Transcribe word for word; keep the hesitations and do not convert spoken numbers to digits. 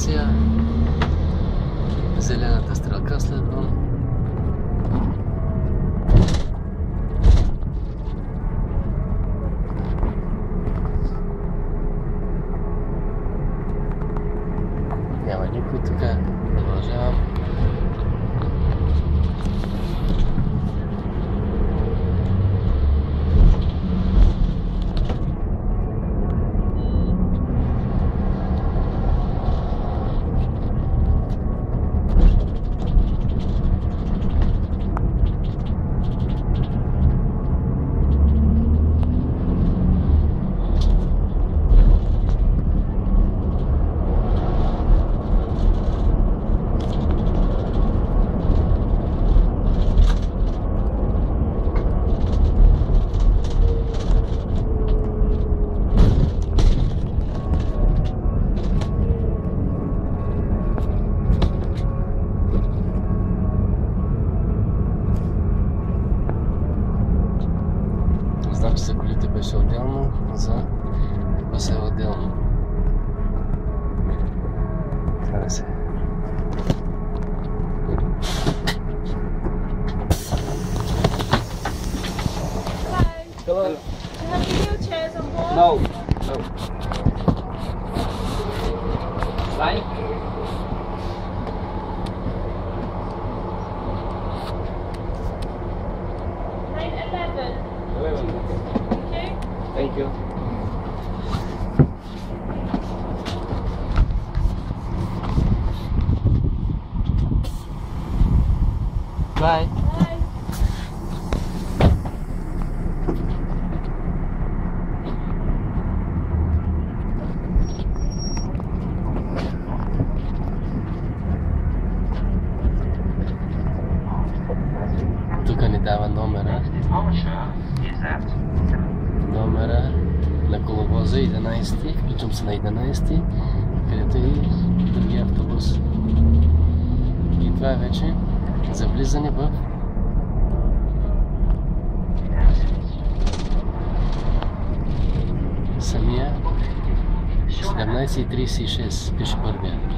станция. Зелената стрелка следвам. Няма никой, така продължавам. Знам, че за колите беше отделно, за баса е отделно. Трябва да се. Hello. Do you have any wheelchairs on board? No. No. Slide. nine eleven. Okay. Thank you. Bye! Bye. Тук ни дава номера. Номера на коловоза единайсети. Включвам се на единайсети, където е и другия автобус. И това е вече за влизане в самия седемнайсет и трийсет и шест, пише първия.